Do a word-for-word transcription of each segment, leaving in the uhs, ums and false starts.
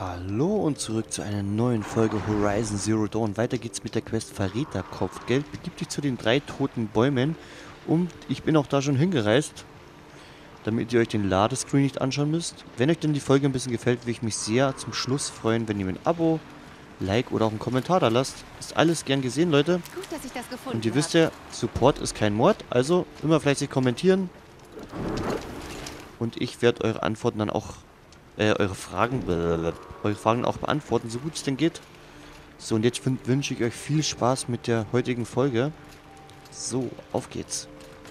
Hallo und zurück zu einer neuen Folge Horizon Zero Dawn. Weiter geht's mit der Quest Verräterkopfgeld. Begib dich zu den drei toten Bäumen. Und ich bin auch da schon hingereist, damit ihr euch den Ladescreen nicht anschauen müsst. Wenn euch denn die Folge ein bisschen gefällt, würde ich mich sehr zum Schluss freuen, wenn ihr mir ein Abo, Like oder auch einen Kommentar da lasst. Ist alles gern gesehen, Leute. Gut, dass ich das gefunden Und ihr wisst ja, Support ist kein Mord, also immer fleißig kommentieren. Und ich werde eure Antworten dann auch, äh, eure Fragen, äh, eure Fragen auch beantworten, so gut es denn geht. So, und jetzt wünsche ich euch viel Spaß mit der heutigen Folge. So, auf geht's.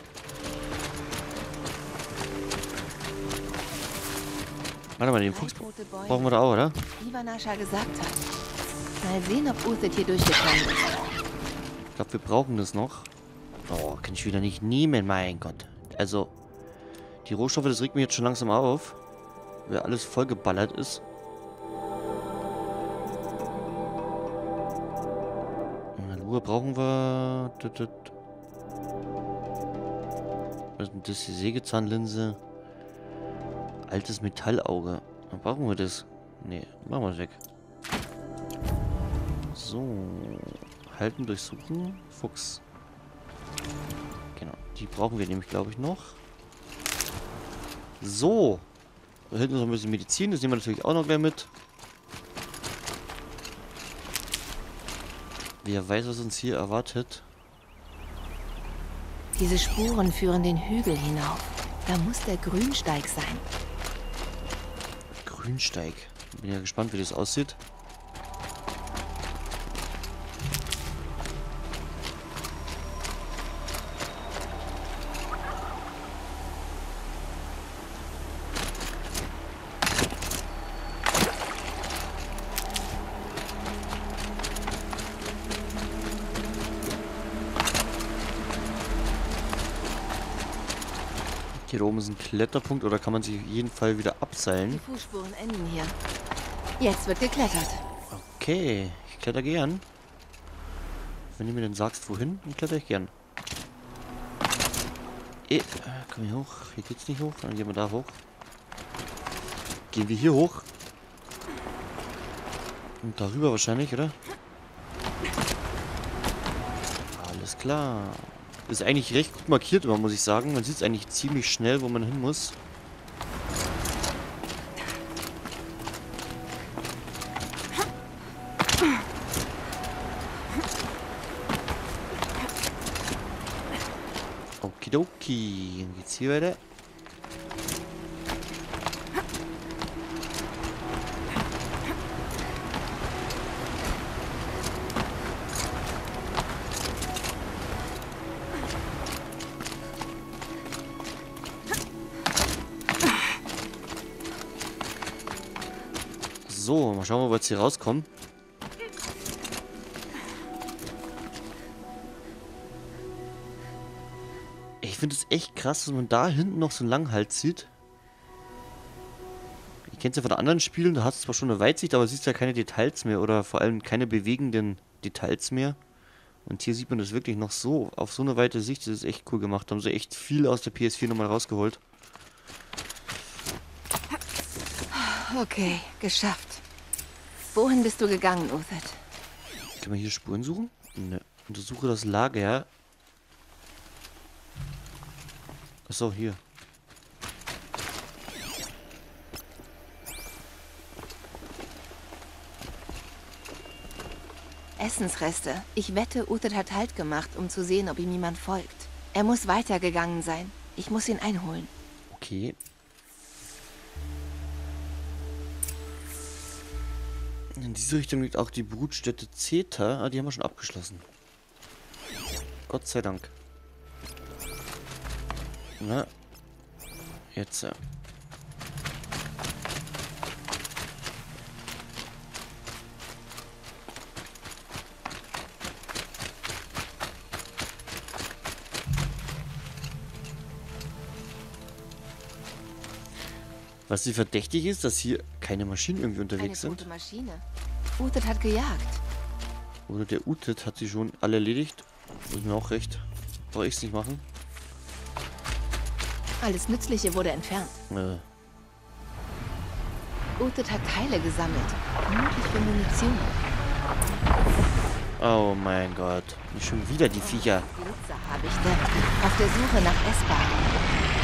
Warte mal, den Fuchs brauchen wir da auch, oder? Wie Vanasha gesagt hat. Mal sehen, ob Uthed hier durchgekommen ist. Ich glaube, wir brauchen das noch. Oh, kann ich wieder nicht nehmen, mein Gott. Also, die Rohstoffe, das regt mich jetzt schon langsam auf. Weil alles vollgeballert ist. Lure brauchen wir. Was ist denn das? Die Sägezahnlinse. Altes Metallauge. Brauchen wir das? Nee, machen wir es weg. So. Halten, durchsuchen. Fuchs. Genau. Die brauchen wir nämlich, glaube ich, noch. So. Da hinten noch ein bisschen Medizin. Das nehmen wir natürlich auch noch gleich mit. Wer weiß, was uns hier erwartet. Diese Spuren führen den Hügel hinauf. Da muss der Grünsteig sein. Grünsteig. Bin ja gespannt, wie das aussieht. Hier oben ist ein Kletterpunkt, oder kann man sich auf jeden Fall wieder abseilen? Die Fußspuren enden hier. Jetzt wird geklettert. Okay, ich kletter gern. Wenn du mir denn sagst, wohin, dann kletter ich gern. Eh, komm hier hoch. Hier geht's nicht hoch, dann gehen wir da hoch. Gehen wir hier hoch. Und darüber wahrscheinlich, oder? Alles klar. Ist eigentlich recht gut markiert immer, muss ich sagen. Man sieht es eigentlich ziemlich schnell, wo man hin muss. Okidoki. Dann geht's hier weiter. So, mal schauen, ob wir jetzt hier rauskommen. Ich finde es echt krass, dass man da hinten noch so einen Langhals sieht. Ich kenne es ja von anderen Spielen, da hast du zwar schon eine Weitsicht, aber siehst ja keine Details mehr oder vor allem keine bewegenden Details mehr. Und hier sieht man das wirklich noch so, auf so eine weite Sicht, das ist echt cool gemacht. Da haben sie echt viel aus der P S vier nochmal rausgeholt. Okay, geschafft. Wohin bist du gegangen, Uthed? Können wir hier Spuren suchen? Ne. Untersuche das Lager. Achso, hier. Essensreste. Ich wette, Uthed hat Halt gemacht, um zu sehen, ob ihm jemand folgt. Er muss weitergegangen sein. Ich muss ihn einholen. Okay. In diese Richtung liegt auch die Brutstätte Zeta. Ah, die haben wir schon abgeschlossen. Gott sei Dank. Na. Jetzt. Äh. Was sie verdächtig ist, dass hier keine Maschinen irgendwie unterwegs Eine sind. tote Maschine. Uthed hat gejagt. Oder der Uthed hat sie schon alle erledigt. Ist mir auch recht. Brauche ich es nicht machen. Alles Nützliche wurde entfernt. Äh. Uthid hat Teile gesammelt. Vermutlich für Munition. Oh mein Gott. Nicht schon wieder die Viecher. Blitzerhabichte auf der Suche nach Essbaren.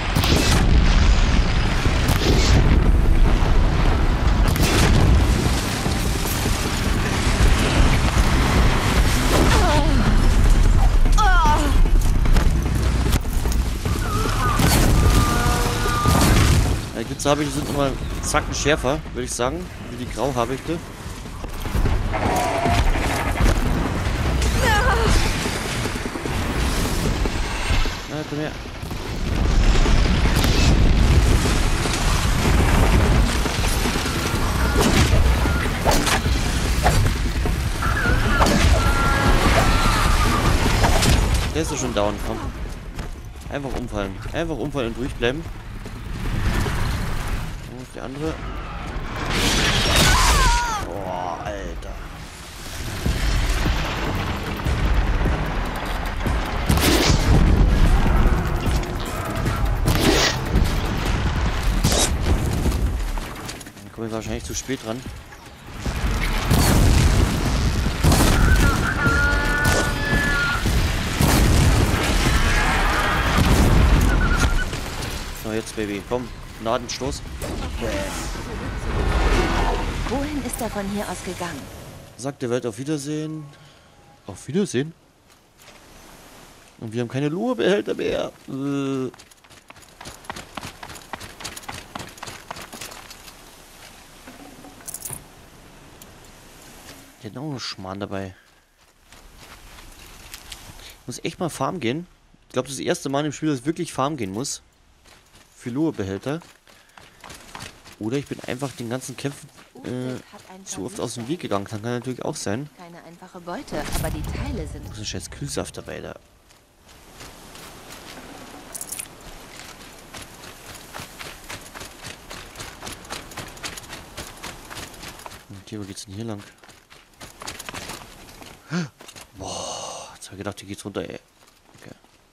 Die Blitzerhabichte sind nochmal zacken schärfer, würde ich sagen, wie die Grauhabichte. Na, komm her. Der ist doch schon down, komm. Einfach umfallen. Einfach umfallen und durchbleiben. Wo ist der andere? Boah, Alter. Dann komme ich wahrscheinlich zu spät dran. So, jetzt, Baby. Komm, Nadenstoß. Wohin ist er von hier aus gegangen? Sagt der Welt auf Wiedersehen. Auf Wiedersehen? Und wir haben keine Lurebehälter mehr. Äh. Die hat auch einen Schmarrn dabei. Ich muss echt mal farmen gehen. Ich glaube, das erste Mal im Spiel, dass ich wirklich farmen gehen muss. Für Lurebehälter. Oder ich bin einfach den ganzen Kämpfen äh, zu oft aus dem Weg gegangen. Das kann natürlich auch sein. Keine einfache Beute, aber die Teile sind... Da ist ein scheiß Kühlsaft dabei da. Okay, wo geht's denn hier lang? Boah, jetzt hab ich gedacht, hier geht's runter, ey. Okay.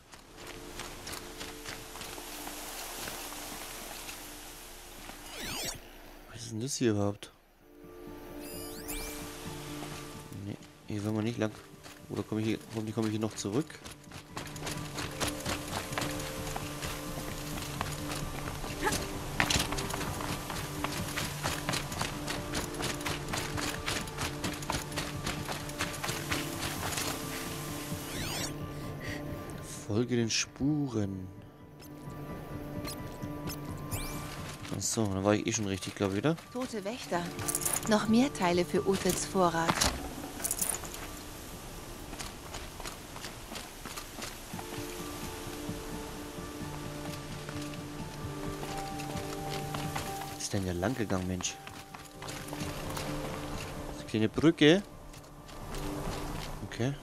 Was ist denn das hier überhaupt? Nee, hier wollen wir nicht lang. Oder komme ich hier, hoffentlich komme ich hier noch zurück? Folge den Spuren. Achso, dann war ich eh schon richtig, glaube ich, wieder. Tote Wächter. Noch mehr Teile für Uthids Vorrat. Was ist denn hier lang gegangen, Mensch? Eine kleine Brücke. Okay.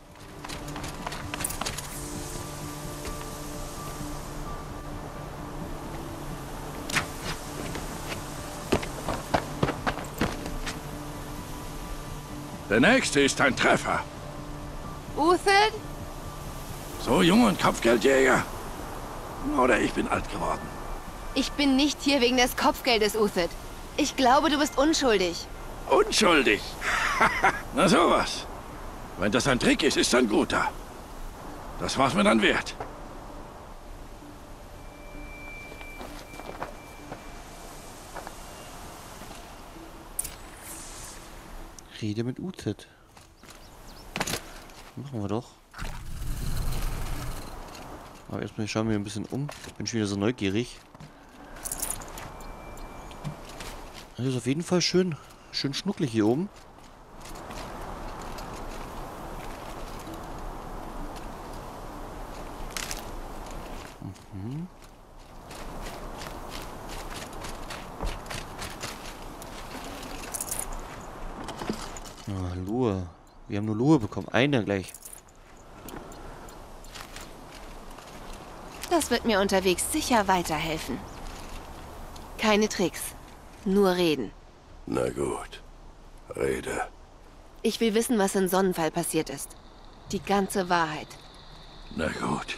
Der nächste ist ein Treffer. Uthid? So jung und Kopfgeldjäger? Oder ich bin alt geworden. Ich bin nicht hier wegen des Kopfgeldes, Uthid. Ich glaube, du bist unschuldig. Unschuldig? Na sowas. Wenn das ein Trick ist, ist ein guter. Das war's mir dann wert. Rede mit Uthid. Machen wir doch. Aber erstmal schauen wir ein bisschen um. Ich bin schon wieder so neugierig. Das ist auf jeden Fall schön, schön schnucklig hier oben. Mhm. Ah, Lure. Wir haben nur Lure bekommen. Eine gleich. Das wird mir unterwegs sicher weiterhelfen. Keine Tricks. Nur reden. Na gut. Rede. Ich will wissen, was in Sonnenfall passiert ist. Die ganze Wahrheit. Na gut.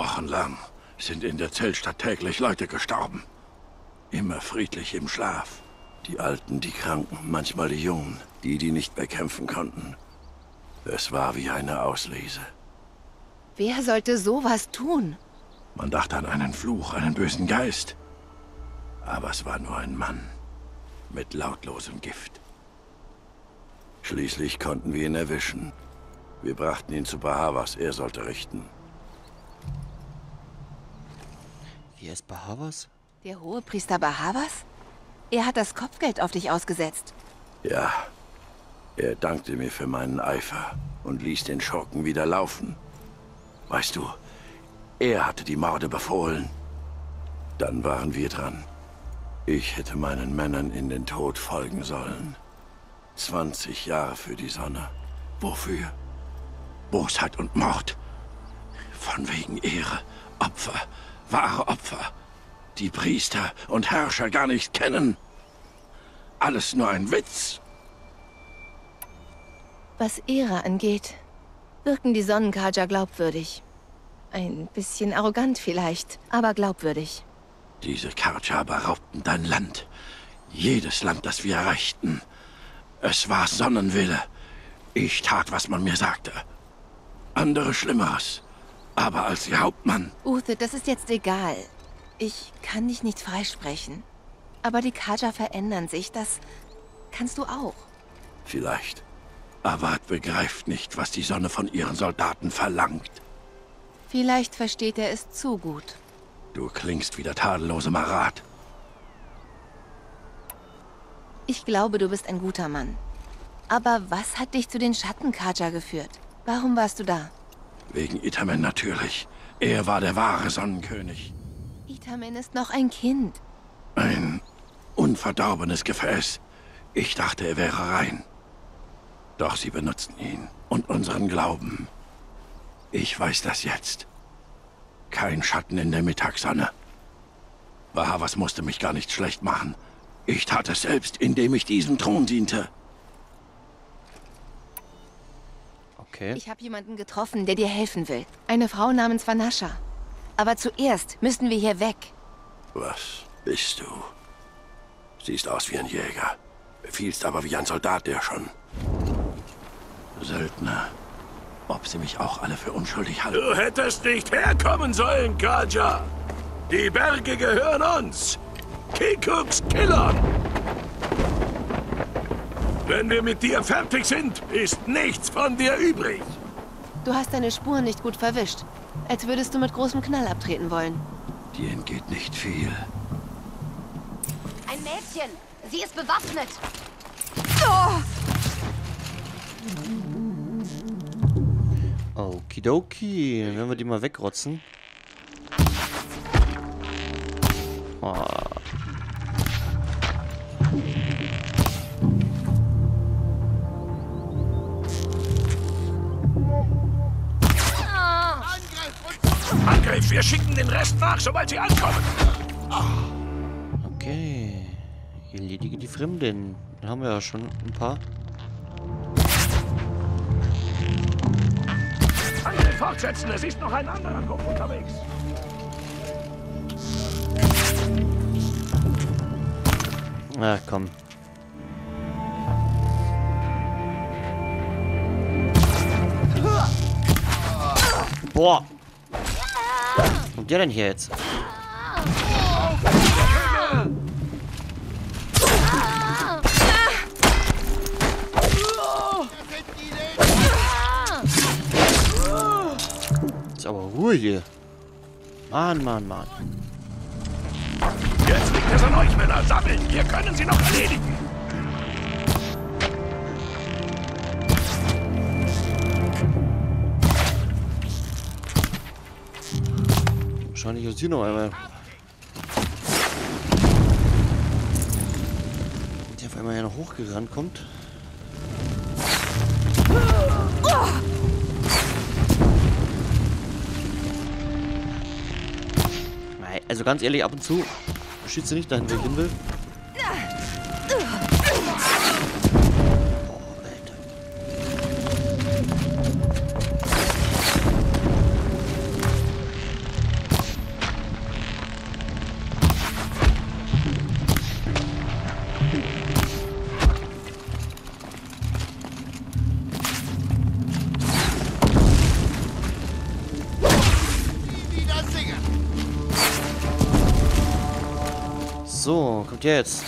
Wochenlang sind in der Zeltstadt täglich Leute gestorben. Immer friedlich im Schlaf. Die Alten, die Kranken, manchmal die Jungen, die, die nicht mehr kämpfen konnten. Es war wie eine Auslese. Wer sollte sowas tun? Man dachte an einen Fluch, einen bösen Geist. Aber es war nur ein Mann mit lautlosem Gift. Schließlich konnten wir ihn erwischen. Wir brachten ihn zu Bahavas, er sollte richten. Wer ist Bahavas? Der Hohepriester Bahavas? Er hat das Kopfgeld auf dich ausgesetzt. Ja, er dankte mir für meinen Eifer und ließ den Schurken wieder laufen. Weißt du, er hatte die Morde befohlen. Dann waren wir dran. Ich hätte meinen Männern in den Tod folgen sollen. zwanzig Jahre für die Sonne. Wofür? Bosheit und Mord. Von wegen Ehre, Opfer, wahre Opfer. Die Priester und Herrscher gar nicht kennen. Alles nur ein Witz. Was Ehre angeht, wirken die Sonnenkarja glaubwürdig. Ein bisschen arrogant vielleicht, aber glaubwürdig. Diese Karja beraubten dein Land. Jedes Land, das wir erreichten. Es war Sonnenwille. Ich tat, was man mir sagte. Andere Schlimmeres. Aber als ihr Hauptmann... Uther, das ist jetzt egal. Ich kann dich nicht freisprechen. Aber die Karja verändern sich, das kannst du auch. Vielleicht. Avad begreift nicht, was die Sonne von ihren Soldaten verlangt. Vielleicht versteht er es zu gut. Du klingst wie der tadellose Marat. Ich glaube, du bist ein guter Mann. Aber was hat dich zu den Schatten-Karja geführt? Warum warst du da? Wegen Itamen natürlich. Er war der wahre Sonnenkönig. Itamen ist noch ein Kind. Ein unverdorbenes Gefäß. Ich dachte, er wäre rein. Doch sie benutzen ihn und unseren Glauben. Ich weiß das jetzt. Kein Schatten in der Mittagssonne. Bahavas musste mich gar nicht schlecht machen. Ich tat es selbst, indem ich diesem Thron diente. Okay. Ich habe jemanden getroffen, der dir helfen will. Eine Frau namens Vanasha. Aber zuerst müssen wir hier weg. Was bist du? Siehst aus wie ein Jäger. Befiehlst aber wie ein Soldat, der schon... Söldner. Ob sie mich auch alle für unschuldig halten? Du hättest nicht herkommen sollen, Karja. Die Berge gehören uns. Kikuks Killern. Wenn wir mit dir fertig sind, ist nichts von dir übrig. Du hast deine Spuren nicht gut verwischt. Als würdest du mit großem Knall abtreten wollen. Dir entgeht nicht viel. Ein Mädchen. Sie ist bewaffnet. Okidoki. Dann werden wir die mal wegrotzen. Oh. Angriff, wir schicken den Rest nach, sobald sie ankommen. Okay. Erledige die Fremden. Dann haben wir ja schon ein paar. Angriff fortsetzen, es ist noch ein anderer Gruppe unterwegs. Ach komm. Boah! Was kommt der denn hier jetzt? Ist aber Ruhe hier. Mann, Mann, Mann. Jetzt liegt es an euch, Männer. Sammeln, wir können sie noch erledigen. Wahrscheinlich ist hier noch einmal. Der auf einmal hier noch hochgerannt kommt. Nein, also ganz ehrlich, ab und zu schießt du nicht dahin, wo ich hin will. Boah, Alter. So, kommt jetzt.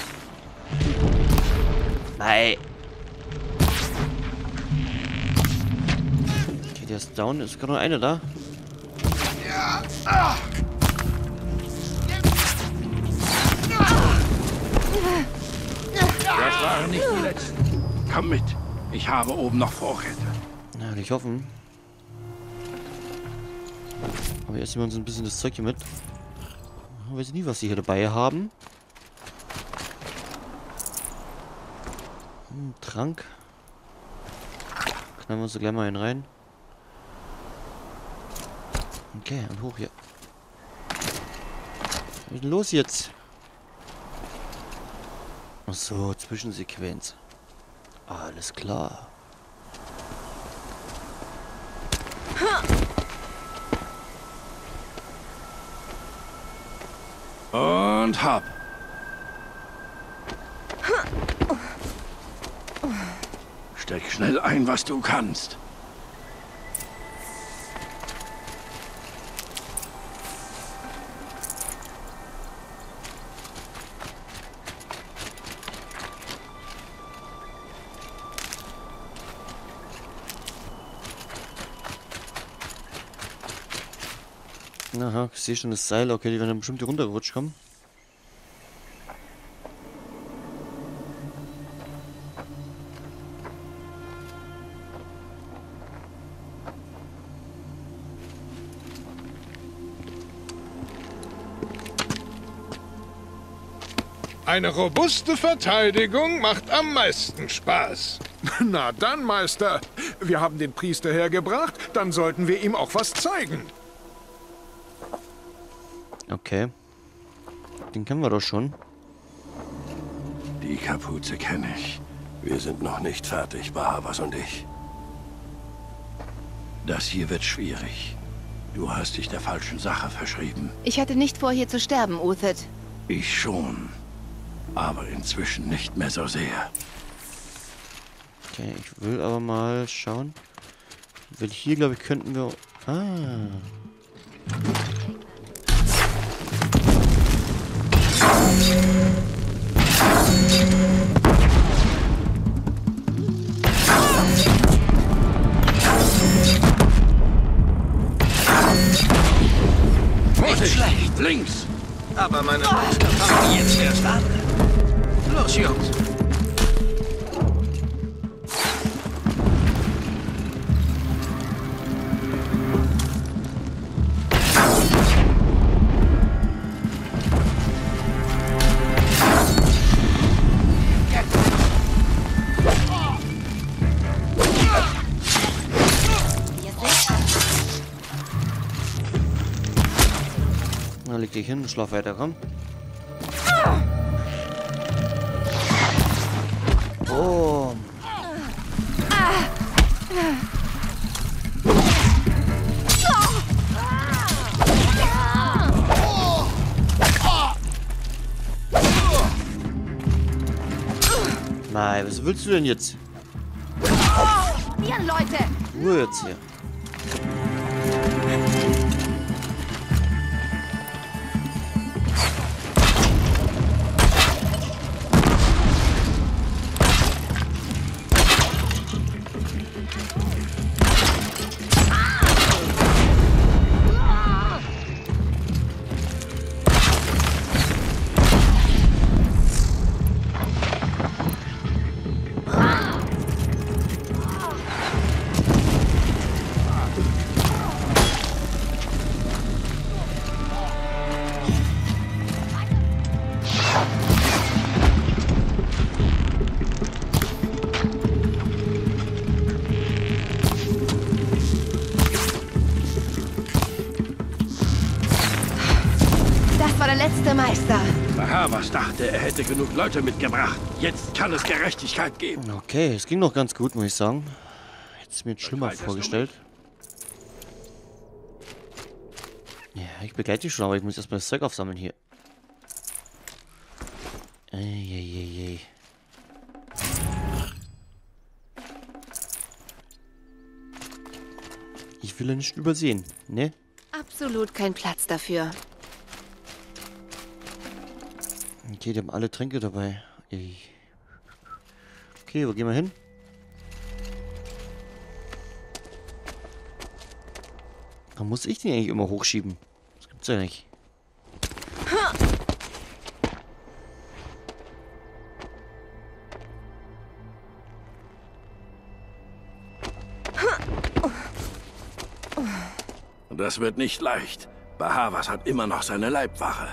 Nein. Okay, der ist down. Ist gerade noch einer da. Das waren nicht die letzten. Komm mit. Ich habe oben noch Vorräte. Na, will ich hoffen. Aber jetzt nehmen wir uns ein bisschen das Zeug hier mit. Ich weiß nie, was sie hier dabei haben. Hm, Trank. Knallen wir uns da gleich mal einen rein. Okay, und hoch hier. Was ist denn los jetzt? Ach so, Zwischensequenz. Alles klar. Und hopp. Steck schnell ein, was du kannst. Aha, ich sehe schon das Seil. Okay, die werden dann bestimmt hier runtergerutscht kommen. Eine robuste Verteidigung macht am meisten Spaß. Na dann, Meister. Wir haben den Priester hergebracht, dann sollten wir ihm auch was zeigen. Okay. Den kennen wir doch schon. Die Kapuze kenne ich. Wir sind noch nicht fertig, Bahavas und ich. Das hier wird schwierig. Du hast dich der falschen Sache verschrieben. Ich hatte nicht vor, hier zu sterben, Uthed. Ich schon. Aber inzwischen nicht mehr so sehr. Okay, ich will aber mal schauen. Weil hier, glaube ich, könnten wir... Ah. Nicht schlecht. Links. Aber meine Monster fangen jetzt erst an. Los, Jungs. Na, leg dich hin, schlaf weiter, komm. Oh. Nein, was willst du denn jetzt? Hier, Leute! Ruhe jetzt hier. Letzte Meister. Bahavas dachte, er hätte genug Leute mitgebracht. Jetzt kann es Gerechtigkeit geben. Okay, es ging noch ganz gut, muss ich sagen. Hätte es mir jetzt schlimmer vorgestellt. Ja, ich begleite dich schon, aber ich muss erstmal das Zeug aufsammeln hier. Eieiei. Ich will ja nicht übersehen, ne? Absolut kein Platz dafür. Okay, die haben alle Tränke dabei. Ich. Okay, wo gehen wir hin? Warum muss ich den eigentlich immer hochschieben? Das gibt's ja nicht. Das wird nicht leicht. Bahavas hat immer noch seine Leibwache.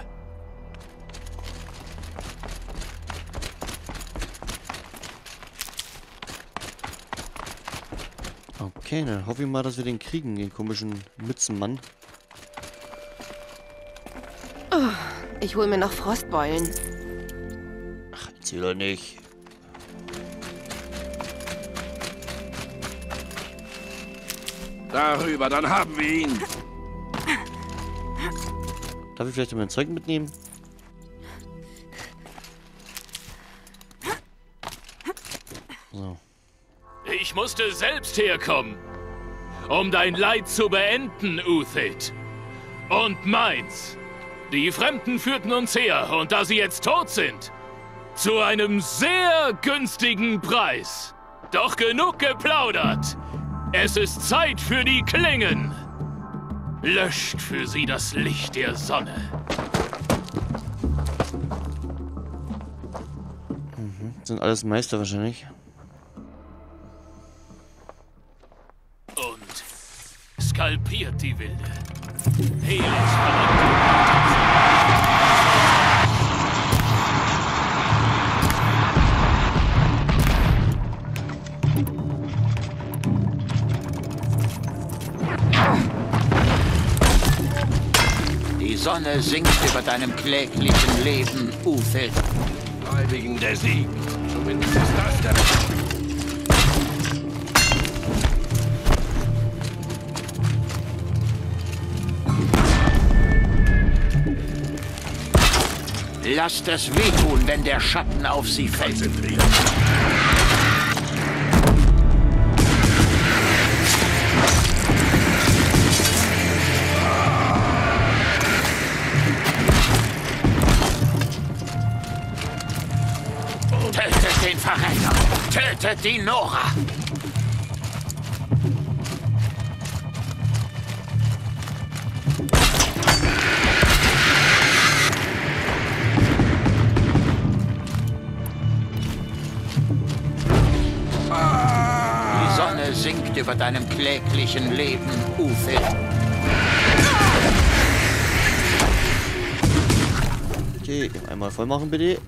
Okay, dann hoffe ich mal, dass wir den kriegen, den komischen Mützenmann. Oh, ich hole mir noch Frostbeulen. Ach, erzähl doch nicht. Darüber, dann haben wir ihn. Darf ich vielleicht mein Zeug mitnehmen? So. Ich musste selbst herkommen, um dein Leid zu beenden, Uthid. Und meins. Die Fremden führten uns her, und da sie jetzt tot sind, zu einem sehr günstigen Preis. Doch genug geplaudert. Es ist Zeit für die Klingen. Löscht für sie das Licht der Sonne. Mhm. Sind alles Meister wahrscheinlich. Und skalpiert die Wilde. Helis verrückte. Die Sonne sinkt über deinem kläglichen Leben, Uthid. Heiligen der Sieg. Zumindest ist das der... Lasst es wehtun, wenn der Schatten auf sie fällt. Tötet den Verräter! Tötet die Nora! Die Sonne sinkt über deinem kläglichen Leben, Uthid. Okay, einmal voll machen bitte.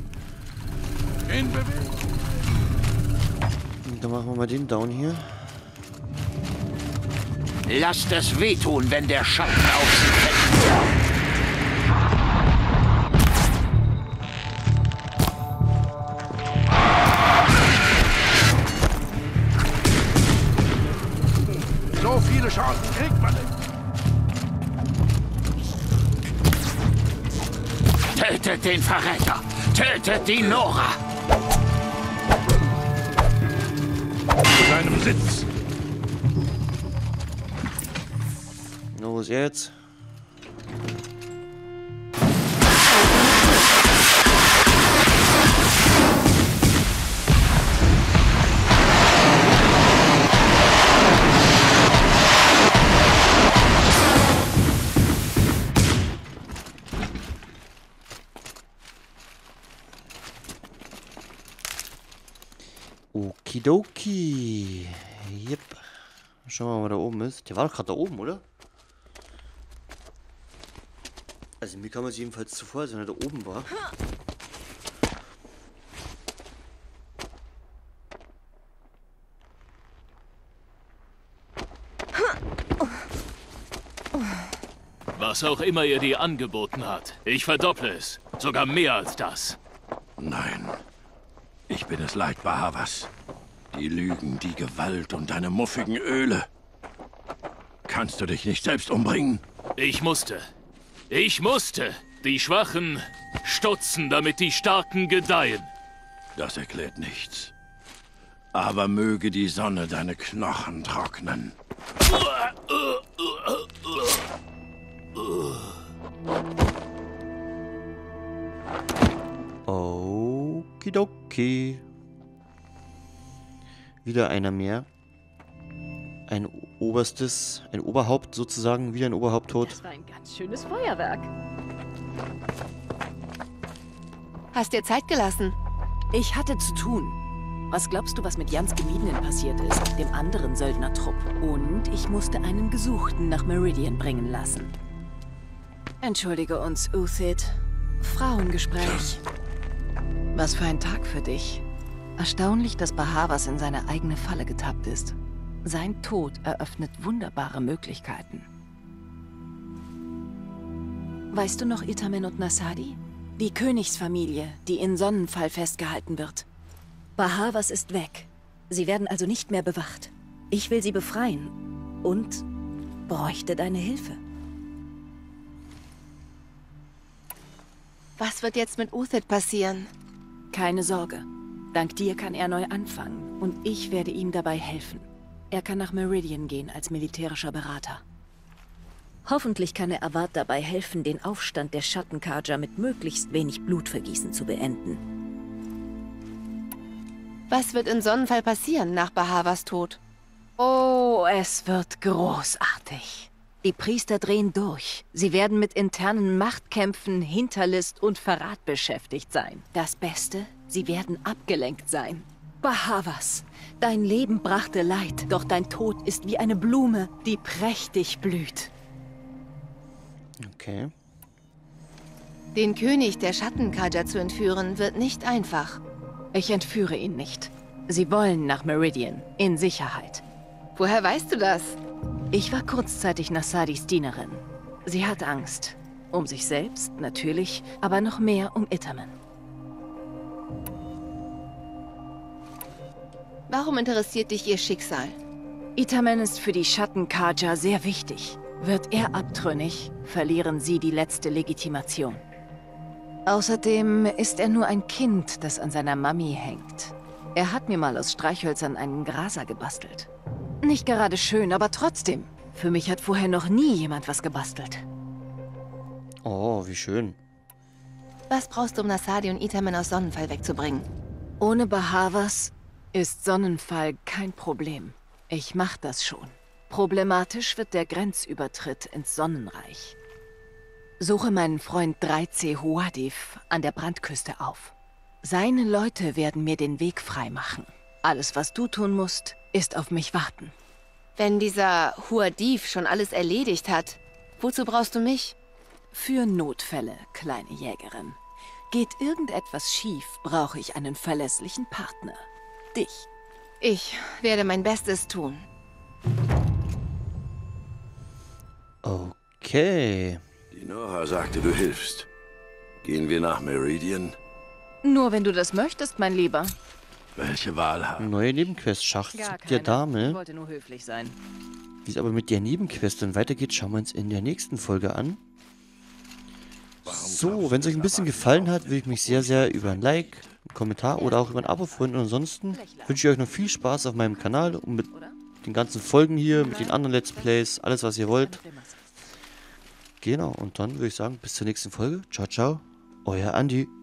Und dann machen wir mal den down hier. Lasst es wehtun, wenn der Schatten auf sie fällt. So viele Chancen kriegt man nicht. Tötet den Verräter! Tötet die Nora! Zu seinem Sitz. Los jetzt. Okidoki. Yep. Schauen wir mal, wer da oben ist. Der war doch gerade da oben, oder? Also mir kam es jedenfalls zuvor, als wenn er da oben war. Was auch immer ihr dir angeboten hat. Ich verdopple es. Sogar mehr als das. Nein. Ich bin es leid, Bahavas. Die Lügen, die Gewalt und deine muffigen Öle. Kannst du dich nicht selbst umbringen? Ich musste. Ich musste. Die Schwachen stutzen, damit die Starken gedeihen. Das erklärt nichts. Aber möge die Sonne deine Knochen trocknen. Okidoki. Wieder einer mehr. Ein oberstes, ein Oberhaupt sozusagen, wieder ein Oberhaupt tot. Das war ein ganz schönes Feuerwerk. Hast dir Zeit gelassen? Ich hatte zu tun. Was glaubst du, was mit Jans Gemiedenen passiert ist, dem anderen Söldnertrupp? Und ich musste einen Gesuchten nach Meridian bringen lassen. Entschuldige uns, Uthid. Frauengespräch. Was für ein Tag für dich. Erstaunlich, dass Bahavas in seine eigene Falle getappt ist. Sein Tod eröffnet wunderbare Möglichkeiten. Weißt du noch Itamen und Nasadi? Die Königsfamilie, die in Sonnenfall festgehalten wird. Bahavas ist weg. Sie werden also nicht mehr bewacht. Ich will sie befreien und bräuchte deine Hilfe. Was wird jetzt mit Uthid passieren? Keine Sorge. Dank dir kann er neu anfangen und ich werde ihm dabei helfen. Er kann nach Meridian gehen als militärischer Berater. Hoffentlich kann er Avad dabei helfen, den Aufstand der Schattenkarja mit möglichst wenig Blutvergießen zu beenden. Was wird in Sonnenfall passieren nach Bahavas Tod? Oh, es wird großartig. Die Priester drehen durch. Sie werden mit internen Machtkämpfen, Hinterlist und Verrat beschäftigt sein. Das Beste, sie werden abgelenkt sein. Bahavas, dein Leben brachte Leid, doch dein Tod ist wie eine Blume, die prächtig blüht. Okay. Den König der Schattenkarja zu entführen, wird nicht einfach. Ich entführe ihn nicht. Sie wollen nach Meridian, in Sicherheit. Woher weißt du das? Ich war kurzzeitig Nasadis Dienerin. Sie hat Angst. Um sich selbst, natürlich, aber noch mehr um Itamen. Warum interessiert dich ihr Schicksal? Itamen ist für die Schattenkarja sehr wichtig. Wird er abtrünnig, verlieren sie die letzte Legitimation. Außerdem ist er nur ein Kind, das an seiner Mami hängt. Er hat mir mal aus Streichhölzern einen Graser gebastelt. Nicht gerade schön, aber trotzdem. Für mich hat vorher noch nie jemand was gebastelt. Oh, wie schön. Was brauchst du, um Nasadi und Itamen aus Sonnenfall wegzubringen? Ohne Bahavas ist Sonnenfall kein Problem. Ich mach das schon. Problematisch wird der Grenzübertritt ins Sonnenreich. Suche meinen Freund drei C Huadif an der Brandküste auf. Seine Leute werden mir den Weg freimachen. Alles, was du tun musst, ist auf mich warten. Wenn dieser Huadif schon alles erledigt hat, wozu brauchst du mich? Für Notfälle, kleine Jägerin. Geht irgendetwas schief, brauche ich einen verlässlichen Partner. Dich. Ich werde mein Bestes tun. Okay. Die Nora sagte, du hilfst. Gehen wir nach Meridian? Nur wenn du das möchtest, mein Lieber. Welche Wahl haben? Neue Nebenquest. Schachzug der Ich Dame. wollte nur höflich sein. Wie es aber mit der Nebenquest dann weitergeht, schauen wir uns in der nächsten Folge an. So, wenn es euch ein bisschen gefallen hat, würde ich mich sehr, sehr über ein Like, einen Kommentar oder auch über ein Abo freuen. Und ansonsten wünsche ich euch noch viel Spaß auf meinem Kanal und mit den ganzen Folgen hier, mit den anderen Let's Plays, alles was ihr wollt. Genau, und dann würde ich sagen, bis zur nächsten Folge. Ciao, ciao, euer Andi.